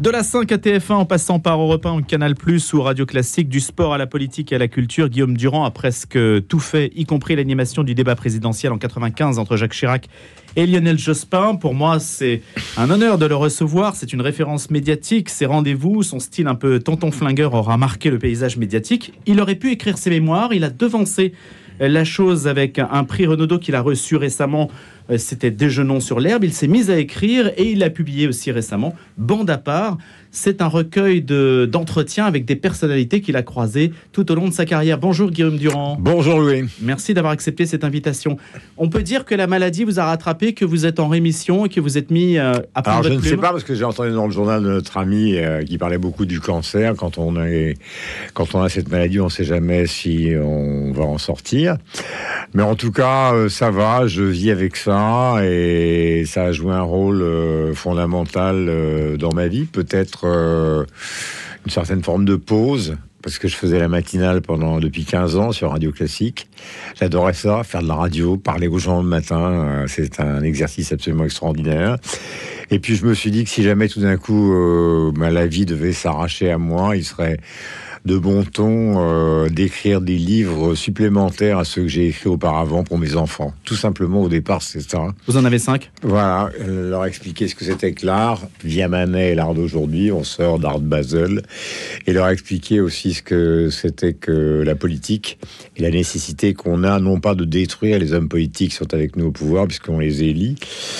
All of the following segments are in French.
De la 5 à TF1 en passant par Europe 1 ou Canal+, ou Radio Classique, du sport à la politique et à la culture, Guillaume Durand a presque tout fait, y compris l'animation du débat présidentiel en 95 entre Jacques Chirac et Lionel Jospin. Pour moi, c'est un honneur de le recevoir. C'est une référence médiatique. Ses rendez-vous, son style un peu tonton flingueur aura marqué le paysage médiatique. Il aurait pu écrire ses mémoires. Il a devancé la chose avec un prix Renaudot qu'il a reçu récemment. C'était Déjeunons sur l'herbe. Il s'est mis à écrire et il a publié aussi récemment Bande à part. C'est un recueil d'entretiens avec des personnalités qu'il a croisées tout au long de sa carrière. Bonjour Guillaume Durand. Bonjour Louis. Merci d'avoir accepté cette invitation. On peut dire que la maladie vous a rattrapé, que vous êtes en rémission et que vous êtes mis à prendre votre plume. Alors je ne sais pas, parce que j'ai entendu dans le journal de notre ami qui parlait beaucoup du cancer. Quand on a cette maladie, on ne sait jamais si on va en sortir. Mais en tout cas, ça va, je vis avec ça et ça a joué un rôle fondamental dans ma vie. Peut-être une certaine forme de pause, parce que je faisais la matinale depuis 15 ans sur Radio Classique. J'adorais ça, faire de la radio, parler aux gens le matin. C'est un exercice absolument extraordinaire. Et puis je me suis dit que si jamais tout d'un coup la vie devait s'arracher à moi, il serait de bon ton d'écrire des livres supplémentaires à ceux que j'ai écrits auparavant pour mes enfants. Tout simplement, au départ, c'est ça. Vous en avez 5 ? Voilà, leur expliquer ce que c'était que l'art, via Manet et l'art d'aujourd'hui, on sort d'Art Basel, et leur expliquer aussi ce que c'était que la politique et la nécessité qu'on a, non pas de détruire les hommes politiques qui sont avec nous au pouvoir, puisqu'on les élit,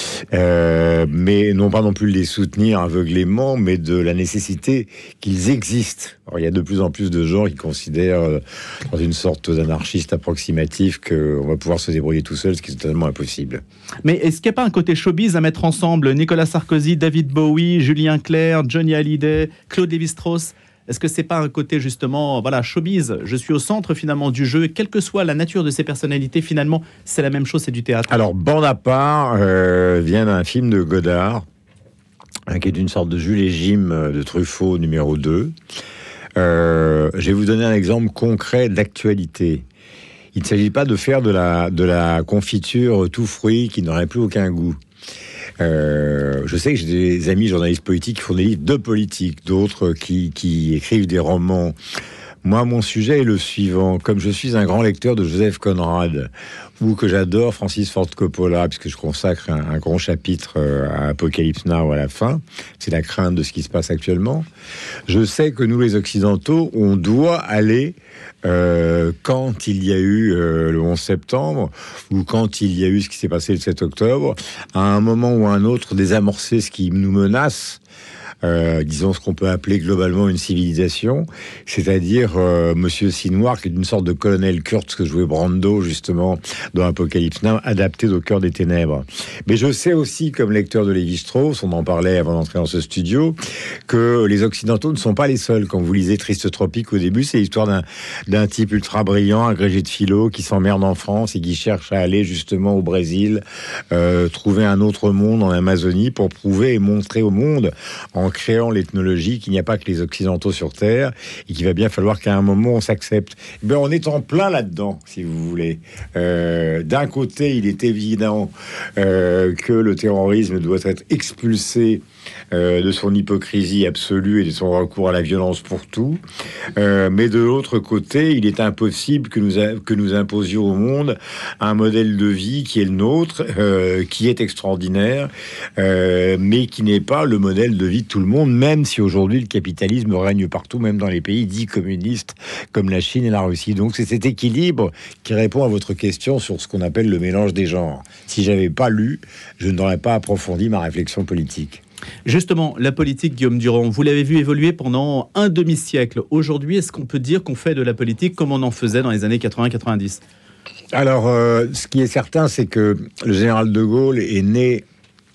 mais non pas non plus de les soutenir aveuglément, mais de la nécessité qu'ils existent. Alors, il y a de plus en plus de gens qui considèrent, dans une sorte d'anarchiste approximatif, qu'on va pouvoir se débrouiller tout seul, ce qui est totalement impossible. Mais est-ce qu'il n'y a pas un côté showbiz à mettre ensemble Nicolas Sarkozy, David Bowie, Julien Clerc, Johnny Hallyday, Claude Lévi-Strauss? Est-ce que c'est pas un côté justement, showbiz? Je suis au centre finalement du jeu, quelle que soit la nature de ces personnalités, finalement, c'est la même chose, c'est du théâtre. Alors, Bande à part vient d'un film de Godard, qui est une sorte de Jules et Jim de Truffaut numéro 2. Je vais vous donner un exemple concret d'actualité. Il ne s'agit pas de faire de la confiture tout fruit qui n'aurait plus aucun goût. Je sais que j'ai des amis journalistes politiques qui font des livres de politique, d'autres qui écrivent des romans. Moi, mon sujet est le suivant. Comme je suis un grand lecteur de Joseph Conrad, ou que j'adore Francis Ford Coppola, puisque je consacre un grand chapitre à Apocalypse Now à la fin, c'est la crainte de ce qui se passe actuellement, je sais que nous, les Occidentaux, on doit aller, quand il y a eu le 11 septembre, ou quand il y a eu ce qui s'est passé le 7 octobre, à un moment ou à un autre, désamorcer ce qui nous menace, disons ce qu'on peut appeler globalement une civilisation, c'est-à-dire Monsieur Sinoir, qui est une sorte de colonel Kurtz que jouait Brando justement dans Apocalypse Now, adapté au cœur des ténèbres. Mais je sais aussi, comme lecteur de Lévi-Strauss, on en parlait avant d'entrer dans ce studio, que les Occidentaux ne sont pas les seuls. Quand vous lisez Triste Tropique au début, c'est l'histoire d'un type ultra brillant, agrégé de philo, qui s'emmerde en France et qui cherche à aller justement au Brésil, trouver un autre monde en Amazonie pour prouver et montrer au monde, en créant l'ethnologie, qu'il n'y a pas que les Occidentaux sur Terre et qu'il va bien falloir qu'à un moment on s'accepte. Ben, on est en plein là-dedans, si vous voulez. D'un côté, il est évident que le terrorisme doit être expulsé de son hypocrisie absolue et de son recours à la violence pour tout. Mais de l'autre côté, il est impossible que nous imposions au monde un modèle de vie qui est le nôtre, qui est extraordinaire, mais qui n'est pas le modèle de vie de tout le monde, même si aujourd'hui le capitalisme règne partout, même dans les pays dits communistes comme la Chine et la Russie. Donc c'est cet équilibre qui répond à votre question sur ce qu'on appelle le mélange des genres. Si j'avais pas lu, je n'aurais pas approfondi ma réflexion politique. Justement, la politique, Guillaume Durand, vous l'avez vu évoluer pendant un demi-siècle. Aujourd'hui, est-ce qu'on peut dire qu'on fait de la politique comme on en faisait dans les années 80-90 ? Alors, ce qui est certain, c'est que le général de Gaulle est né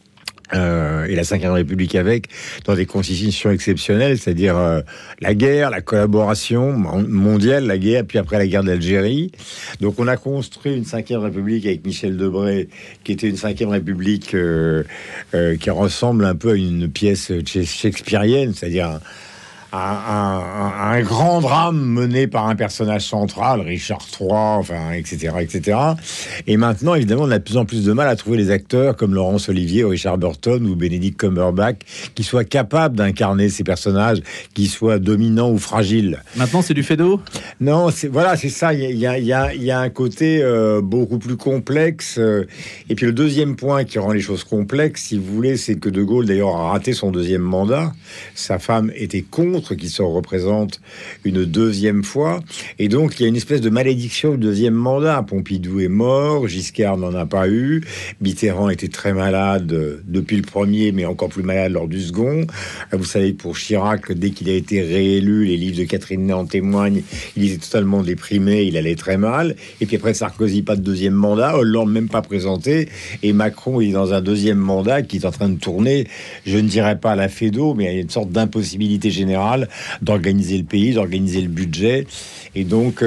et la Ve République avec, dans des conditions exceptionnelles, c'est-à-dire la guerre, la collaboration mondiale, la guerre, puis après la guerre d'Algérie. Donc on a construit une Ve République avec Michel Debré, qui était une Ve République qui ressemble un peu à une pièce shakespearienne, c'est-à-dire un grand drame mené par un personnage central, Richard III, enfin, etc., etc. Et maintenant, évidemment, on a de plus en plus de mal à trouver les acteurs comme Laurence Olivier, ou Richard Burton ou Benedict Cumberbatch qui soient capables d'incarner ces personnages, qui soient dominants ou fragiles. Maintenant, c'est du Feydeau ? Non, voilà, c'est ça. Il y a un côté beaucoup plus complexe. Et puis le deuxième point qui rend les choses complexes, si vous voulez, c'est que De Gaulle, d'ailleurs, a raté son deuxième mandat. Sa femme était contre qu'il se représente une deuxième fois. Et donc, il y a une espèce de malédiction du deuxième mandat. Pompidou est mort, Giscard n'en a pas eu, Mitterrand était très malade depuis le premier, mais encore plus malade lors du second. Vous savez, pour Chirac, dès qu'il a été réélu, les livres de Catherine Ney en témoignent, il était totalement déprimé, il allait très mal. Et puis après Sarkozy, pas de deuxième mandat, Hollande même pas présenté, et Macron il est dans un deuxième mandat qui est en train de tourner, je ne dirais pas à la Feydeau, mais il y a une sorte d'impossibilité générale d'organiser le pays, d'organiser le budget. Et donc,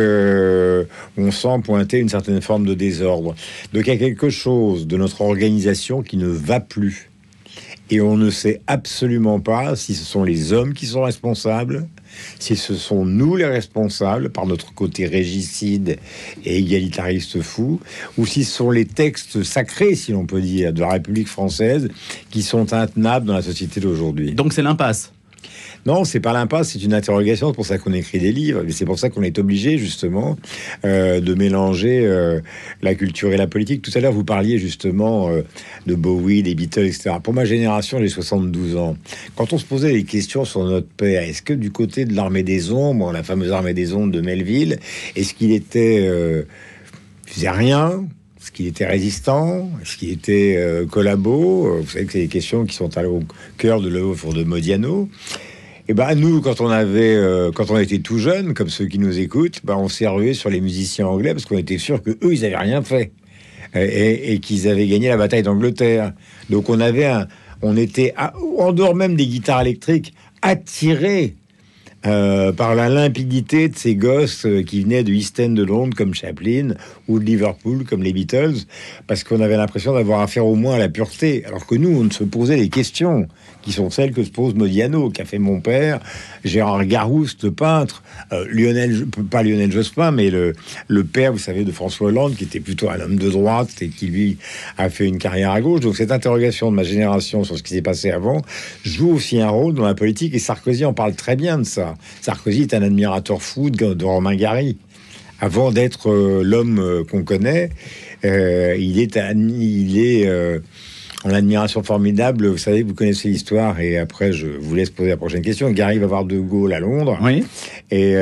on sent pointer une certaine forme de désordre. Donc, il y a quelque chose de notre organisation qui ne va plus. Et on ne sait absolument pas si ce sont les hommes qui sont responsables, si ce sont nous les responsables, par notre côté régicide et égalitariste fou, ou si ce sont les textes sacrés, si l'on peut dire, de la République française, qui sont intenables dans la société d'aujourd'hui. Donc, c'est l'impasse. Non, c'est pas l'impasse, c'est une interrogation. C'est pour ça qu'on écrit des livres. Mais c'est pour ça qu'on est obligé, justement, de mélanger la culture et la politique. Tout à l'heure, vous parliez, justement, de Bowie, des Beatles, etc. Pour ma génération, j'ai 72 ans. Quand on se posait des questions sur notre père, est-ce que du côté de l'armée des ombres, la fameuse armée des ombres de Melville, est-ce qu'il était... faisait rien ? Est-ce qu'il était résistant? Est-ce qu'il était collabo? Vous savez que c'est des questions qui sont au cœur de l'œuvre de Modiano. Et ben nous, quand on était tout jeunes, comme ceux qui nous écoutent, on s'est rué sur les musiciens anglais parce qu'on était sûr que eux, ils avaient rien fait et qu'ils avaient gagné la bataille d'Angleterre. Donc on était en dehors même des guitares électriques attirés par la limpidité de ces gosses qui venaient de East End de Londres comme Chaplin ou de Liverpool comme les Beatles, parce qu'on avait l'impression d'avoir affaire au moins à la pureté, alors que nous, on se posait des questions qui sont celles que se pose Modiano, qu'a fait mon père, Gérard Garouste, le peintre, pas Lionel Jospin, mais le père, vous savez, de François Hollande, qui était plutôt un homme de droite et qui, lui, a fait une carrière à gauche. Donc cette interrogation de ma génération sur ce qui s'est passé avant joue aussi un rôle dans la politique, et Sarkozy en parle très bien de ça. Sarkozy est un admirateur fou de Romain Gary. Avant d'être l'homme qu'on connaît, il est en admiration formidable. Vous savez, vous connaissez l'histoire, et après je vous laisse poser la prochaine question. Gary va voir De Gaulle à Londres, oui. Et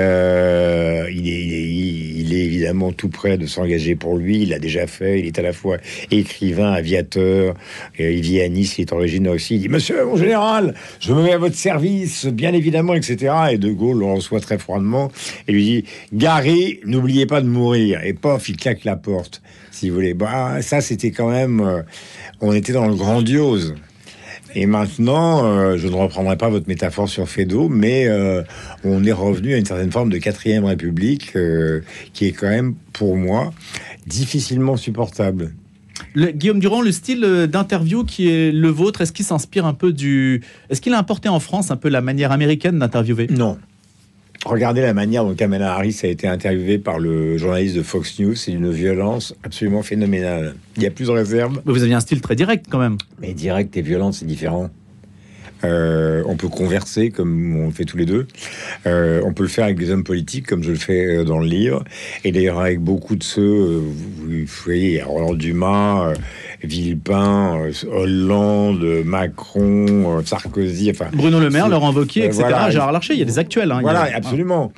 il est évidemment tout prêt de s'engager pour lui. Il l'a déjà fait. Il est à la fois écrivain, aviateur, et il vit à Nice, il est originaire aussi. Il dit: Monsieur mon général, je me mets à votre service, bien évidemment, etc. Et De Gaulle le reçoit très froidement et lui dit: Gary, n'oubliez pas de mourir. Et pof, il claque la porte, si vous voulez. Ça, c'était quand même... on était dans le grandiose. Et maintenant, je ne reprendrai pas votre métaphore sur Feydeau, mais on est revenu à une certaine forme de quatrième république qui est quand même, pour moi, difficilement supportable. Guillaume Durand, le style d'interview qui est le vôtre, est-ce qu'il s'inspire un peu Est-ce qu'il a importé en France un peu la manière américaine d'interviewer? Non. Regardez la manière dont Kamala Harris a été interviewée par le journaliste de Fox News. C'est d'une violence absolument phénoménale. Il y a plus de réserve. Vous aviez un style très direct quand même. Mais direct et violent, c'est différent. On peut converser comme on le fait tous les deux. On peut le faire avec des hommes politiques comme je le fais dans le livre. Et d'ailleurs avec beaucoup de ceux, vous voyez, il y a Roland Dumas, Villepin, Hollande, Macron, Sarkozy, enfin Bruno Le Maire, Laurent Wauquiez, etc. Voilà. Gérard Larcher, il y a des actuels. Voilà, absolument.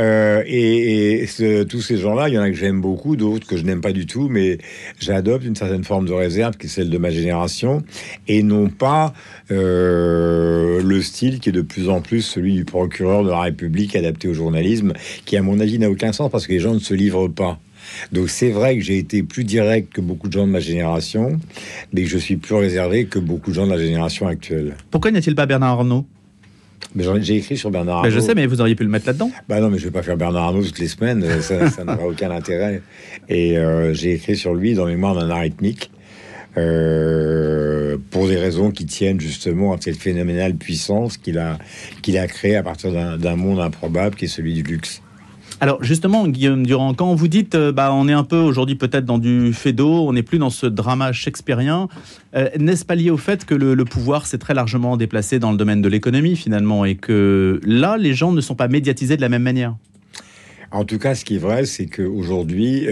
Tous ces gens-là, il y en a que j'aime beaucoup, d'autres que je n'aime pas du tout, mais j'adopte une certaine forme de réserve qui est celle de ma génération, et non pas le style qui est de plus en plus celui du procureur de la République adapté au journalisme, qui à mon avis n'a aucun sens parce que les gens ne se livrent pas. Donc c'est vrai que j'ai été plus direct que beaucoup de gens de ma génération, mais que je suis plus réservé que beaucoup de gens de la génération actuelle. Pourquoi n'y a-t-il pas Bernard Arnault? Mais j'ai écrit sur Bernard Arnault. Je sais, mais vous auriez pu le mettre là-dedans. Non, mais je vais pas faire Bernard Arnault toutes les semaines, ça n'aura aucun intérêt. Et j'ai écrit sur lui dans Mémoire d'un arythmique, pour des raisons qui tiennent justement à cette phénoménale puissance qu'il a créée à partir d'un monde improbable qui est celui du luxe. Alors justement, Guillaume Durand, quand vous dites on est un peu aujourd'hui peut-être dans du Feydeau, on n'est plus dans ce drama shakespearien, n'est-ce pas lié au fait que le pouvoir s'est très largement déplacé dans le domaine de l'économie finalement, et que là, les gens ne sont pas médiatisés de la même manière? En tout cas, ce qui est vrai, c'est qu'aujourd'hui,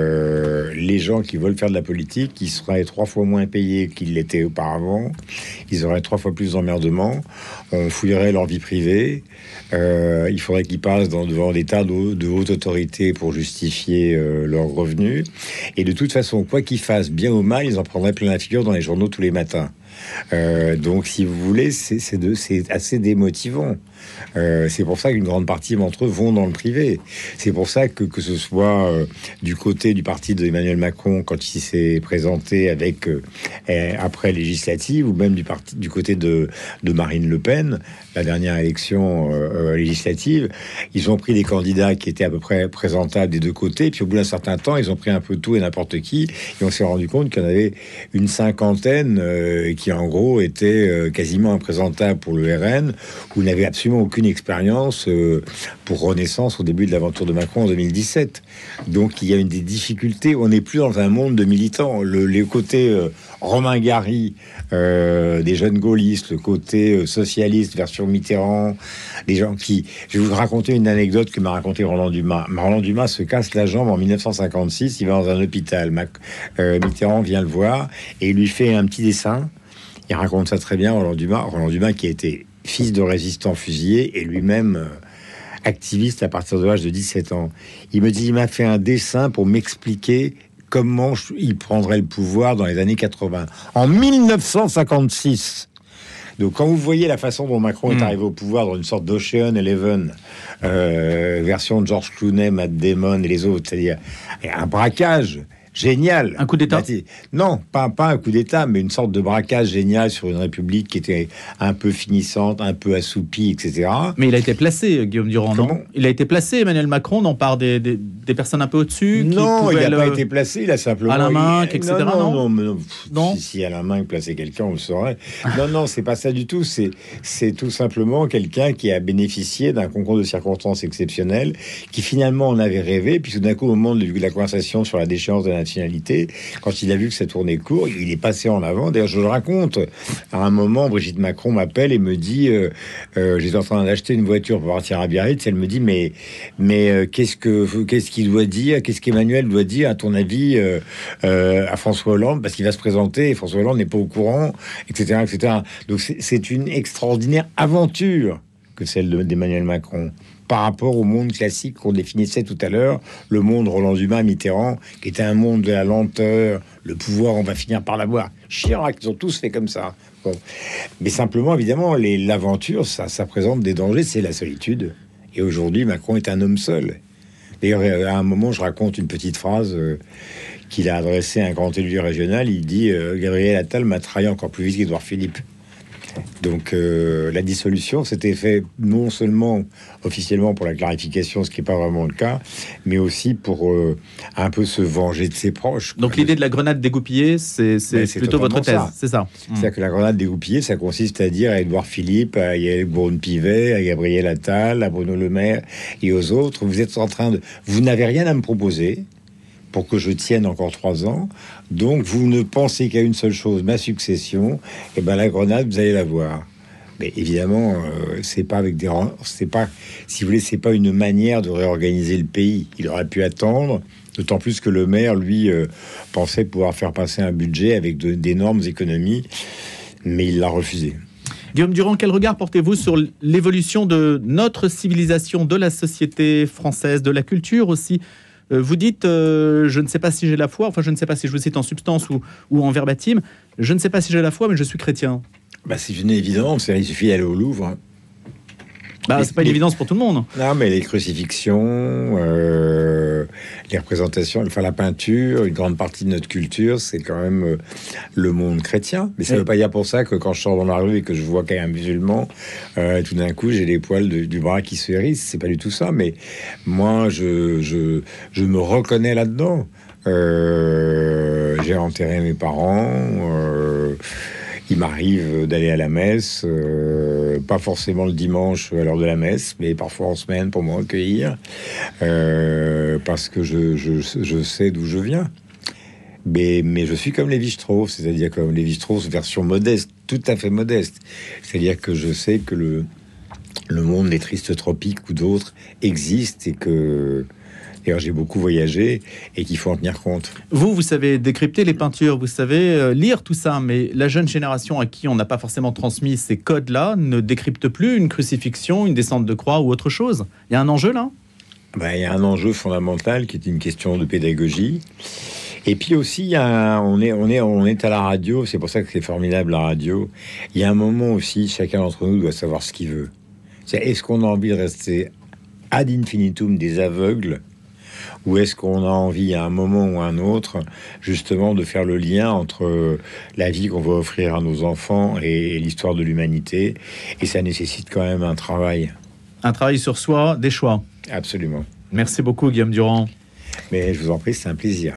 les gens qui veulent faire de la politique, ils seraient 3 fois moins payés qu'ils l'étaient auparavant. Ils auraient 3 fois plus d'emmerdements. On fouillerait leur vie privée. Il faudrait qu'ils passent devant des tas de hautes autorités pour justifier leurs revenus. Et de toute façon, quoi qu'ils fassent, bien ou mal, ils en prendraient plein la figure dans les journaux tous les matins. Donc, si vous voulez, c'est assez démotivant. C'est pour ça qu'une grande partie d'entre eux vont dans le privé. C'est pour ça que ce soit du côté du parti d'Emmanuel Macron quand il s'est présenté avec après législative, ou même du côté de Marine Le Pen, la dernière élection législative, ils ont pris des candidats qui étaient à peu près présentables des deux côtés. Puis au bout d'un certain temps, ils ont pris un peu tout et n'importe qui, et on s'est rendu compte qu'il y en avait une cinquantaine qui en gros étaient quasiment imprésentables pour le RN, où n'avait absolument aucune expérience pour Renaissance au début de l'aventure de Macron en 2017. Donc il y a des difficultés. On n'est plus dans un monde de militants. Les côtés Romain Gary des jeunes gaullistes, le côté socialiste version Mitterrand, les gens qui... Je vais vous raconter une anecdote que m'a raconté Roland Dumas. Roland Dumas se casse la jambe en 1956. Il va dans un hôpital. Mitterrand vient le voir et il lui fait un petit dessin. Il raconte ça très bien, Roland Dumas qui a été fils de résistant fusillé et lui-même activiste à partir de l'âge de 17 ans. Il me dit, il m'a fait un dessin pour m'expliquer comment il prendrait le pouvoir dans les années 80. En 1956. Donc quand vous voyez la façon dont Macron est arrivé au pouvoir dans une sorte d'Ocean Eleven, version de George Clooney, Matt Damon et les autres, c'est-à-dire un braquage génial. Un coup d'État? Non, pas un coup d'État, mais une sorte de braquage génial sur une république qui était un peu finissante, un peu assoupie, etc. Mais il a été placé, Guillaume Durand, non? Il a été placé, Emmanuel Macron, non, par des personnes un peu au-dessus? Non, il n'a pas été placé, il a simplement... Alain Minc, etc. Non. Si Alain Minc plaçait quelqu'un, on le saurait. Non, c'est pas ça du tout. C'est tout simplement quelqu'un qui a bénéficié d'un concours de circonstances exceptionnel, qui finalement en avait rêvé, puis tout d'un coup, au moment de la conversation sur la déchéance de la nationalité, quand il a vu que ça tournait court, il est passé en avant. D'ailleurs, je le raconte. À un moment, Brigitte Macron m'appelle et me dit j'étais en train d'acheter une voiture pour partir à Biarritz. Elle me dit mais qu'est-ce qu'il doit dire, qu'est-ce qu'Emmanuel doit dire à ton avis à François Hollande, parce qu'il va se présenter et François Hollande n'est pas au courant, etc. Donc c'est une extraordinaire aventure que celle d'Emmanuel Macron par rapport au monde classique qu'on définissait tout à l'heure, le monde Roland Dumas, Mitterrand, qui était un monde de la lenteur, le pouvoir, on va finir par l'avoir. Chirac, ils ont tous fait comme ça. Bon. Mais simplement, évidemment, l'aventure, ça présente des dangers, c'est la solitude. Et aujourd'hui, Macron est un homme seul. D'ailleurs, à un moment, je raconte une petite phrase qu'il a adressée à un grand élu régional. Il dit Gabriel Attal m'a trahi encore plus vite qu'Édouard Philippe. Donc la dissolution s'était fait non seulement officiellement pour la clarification, ce qui n'est pas vraiment le cas, mais aussi pour un peu se venger de ses proches. Donc l'idée de la grenade dégoupillée, c'est plutôt votre thèse, c'est ça? C'est-à-dire que la grenade dégoupillée, ça consiste à dire à Édouard Philippe, à Yael Braun-Pivet, à Gabriel Attal, à Bruno Le Maire et aux autres, vous n'avez rien à me proposer pour que je tienne encore 3 ans. Donc, vous ne pensez qu'à une seule chose, ma succession. Et ben la grenade, vous allez la voir. Mais évidemment, c'est pas, si vous voulez, c'est pas une manière de réorganiser le pays. Il aurait pu attendre, d'autant plus que le maire, lui, pensait pouvoir faire passer un budget avec d'énormes économies, mais il l'a refusé. Guillaume Durand, quel regard portez-vous sur l'évolution de notre civilisation, de la société française, de la culture aussi? Vous dites, je ne sais pas si j'ai la foi, enfin je ne sais pas si je vous cite en substance ou en verbatim, je ne sais pas si j'ai la foi, mais je suis chrétien. C'est une évidence, il suffit d'aller au Louvre. C'est pas une évidence pour tout le monde. Non, mais les crucifixions, les représentations, enfin la peinture, une grande partie de notre culture, c'est quand même le monde chrétien. Mais ça ne veut pas dire pour ça que quand je sors dans la rue et que je vois qu'il y a un musulman, tout d'un coup j'ai les poils du bras qui se hérissent. C'est pas du tout ça. Mais moi, je me reconnais là-dedans. J'ai enterré mes parents. Il m'arrive d'aller à la messe, pas forcément le dimanche à l'heure de la messe, mais parfois en semaine pour me recueillir, parce que je sais d'où je viens. Mais je suis comme Lévi-Strauss, c'est-à-dire comme Lévi-Strauss, version modeste, tout à fait modeste. C'est-à-dire que je sais que le monde des tristes tropiques ou d'autres existe et que... D'ailleurs, j'ai beaucoup voyagé et qu'il faut en tenir compte. Vous savez décrypter les peintures, vous savez lire tout ça, mais la jeune génération à qui on n'a pas forcément transmis ces codes-là ne décrypte plus une crucifixion, une descente de croix ou autre chose. Il y a un enjeu là ? Il y a un enjeu fondamental qui est une question de pédagogie. Et puis aussi, on est à la radio, c'est pour ça que c'est formidable la radio. Il y a un moment aussi, chacun d'entre nous doit savoir ce qu'il veut. Est-ce qu'on a envie de rester ad infinitum des aveugles ? Ou est-ce qu'on a envie, à un moment ou à un autre, justement, de faire le lien entre la vie qu'on va offrir à nos enfants et l'histoire de l'humanité ? Et ça nécessite quand même un travail. Un travail sur soi, des choix. Absolument. Merci beaucoup, Guillaume Durand. Mais je vous en prie, c'est un plaisir.